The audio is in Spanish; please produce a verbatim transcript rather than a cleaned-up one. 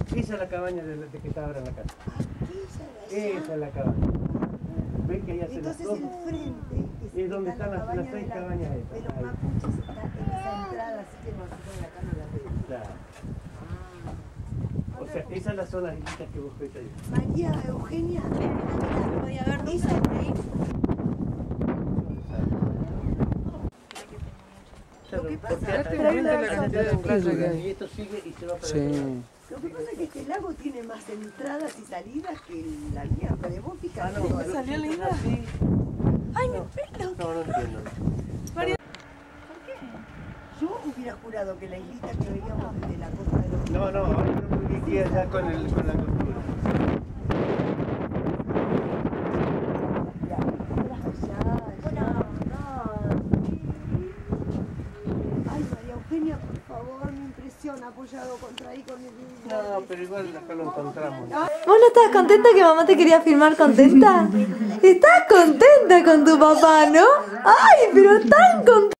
Esa es la cabaña de, de que está ahora en la casa. Aquella de allá. Esa es la cabaña. ¿Ven que ahí hace las Entonces dos? el frente Es donde están las, las seis de la- cabañas de esas. los Ahí. mapuches está en esa entrada, así que nosotros de acá no la vemos. Claro. O sea, esas son las islitas que vos ves ahí. María Eugenia, no podía ver esa de ahí. Lo que pasa Porque es que aumenta la la cantidad de playa que hay. Y esto sigue y se va para Sí. el otro lado. Lo que pasa es que este lago tiene más entradas y salidas que la mía, pero vos Ah, fíjate. no, pero salió si es linda. así, ¡Ay, mi pelo! no, no entiendo. Yo hubiera jurado que la islita que veíamos desde la costa de los... No, no, ahora no porque aquí allá con, el, con la cultura. Ay, María Eugenia, por favor, mi impresión apoyado contra ahí con el... No, pero igual acá lo encontramos. ¿Vos no estabas contenta que mamá te quería filmar contenta? Estás contenta con tu papá, ¿no? ¡Ay, pero tan contenta!